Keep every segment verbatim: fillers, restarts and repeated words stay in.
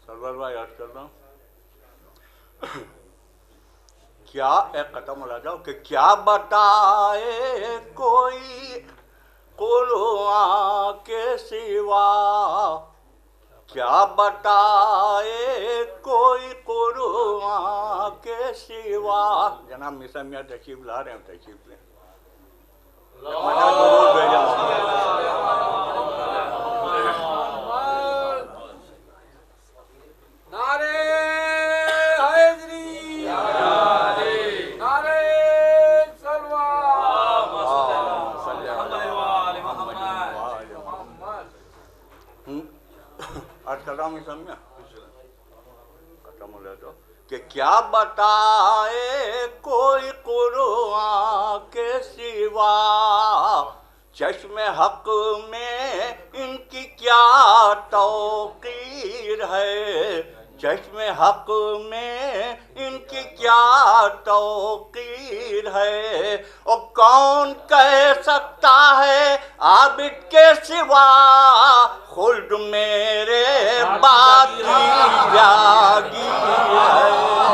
سرور بھائی یاد کر رہا ہوں کیا ایک ختم ہو جاؤ کہ کیا بتائے کوئی قرآن کے سوا، کیا بتائے کوئی قرآن کے سوا. جناب میسا میاں تشریف لا رہے ہیں، تشریف لیں. کہ کیا بتائے کوئی قرآن کے سوا، چشم حق میں ان کی کیا توقیر ہے، چشم حق میں ان کی کیا توقیر ہے. اور کون کہہ سکتا ہے عابد کے سوا، خلد میرے باقی جاگیر ہے.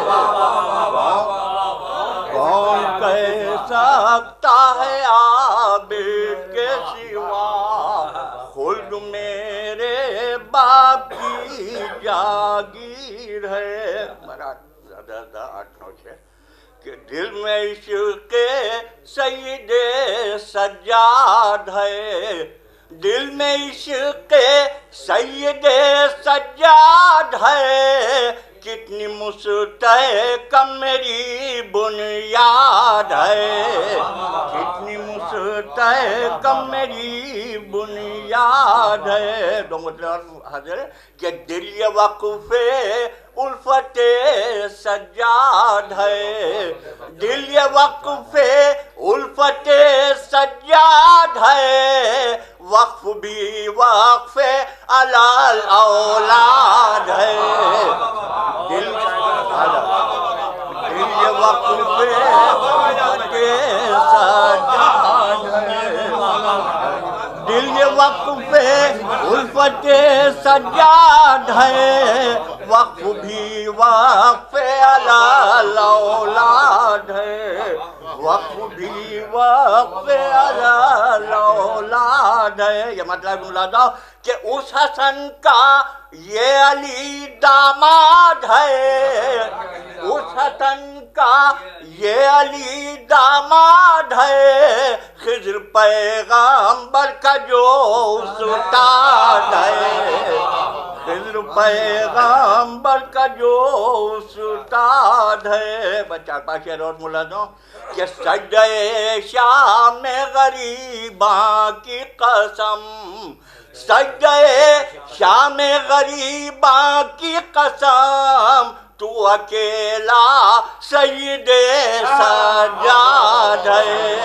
کون کہہ سکتا ہے عابد کے سوا، خلد میرے باپ کی جاگیر ہے. بڑا زیادہ زیادہ آٹھ نو چھ کہ دل میں عشق سید سجاد ہے، دل میں عشق سید سجاد ہے، کتنی مستحکم میری بنیاد ہے، کتنی مستحکم میری بنیاد ہے. تو مطلب حاضر ہے کہ دل یہ وقف الفت سجاد ہے، دل یہ وقف الفت سجاد ہے، وقف بھی وقف علی اولاد ہے. دل دل یہ وقف الفت سجاد ہے، دل یہ وقف الفت سجاد ہے، وقف بھی وقف علی اولاد ہے، وقف بھی وقف علی اولاد ہے. یہ مطلب ملاحظہ کہ اس حسن کا یہ علی داماد ہے، اس حسن کا یہ علی داماد ہے، خضر پیغمبر کا جو استاد ہے، خضر پیغمبر کا جو استاد ہے. بچہ پاس شعر اور ملاحظہ کہ سجدہ شام غریباں کی قسم، سجدہ شام غریباں کی قسم، تو اکیلا سید سجاد ہے.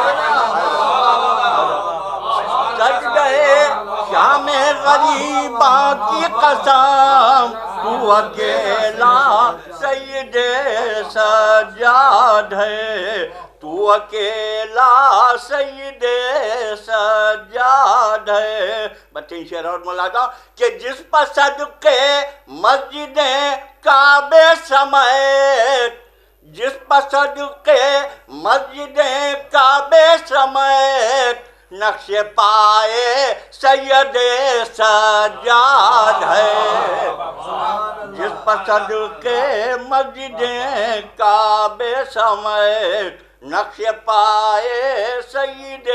سجدہ شام غریباں کی قسم، تو اکیلا سید سجاد ہے، تو اکیلا سید سجاد ہے. بتین شعر اور ملاحظہ کہ جس پر صدقے مسجد کعبے سمیت، جس پر صدقے مسجد کعبے سمیت، نقش پائے سید سجاد ہے، جس پر صدقے مسجد کعبے سمیت، نقش پائے سید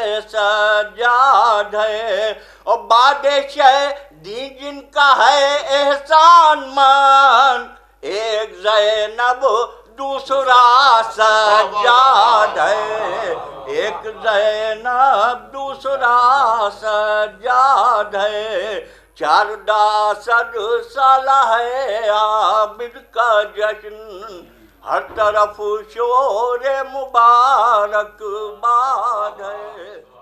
سجاد ہے. اور بادشاہ دی جن کا ہے احسان من، ایک زینب دوسرا سجاد ہے، ایک زینب دوسرا سجاد ہے. چار داسد سالہ ہے عابد کا جشن، ہر طرف شور مبارک باد ہے.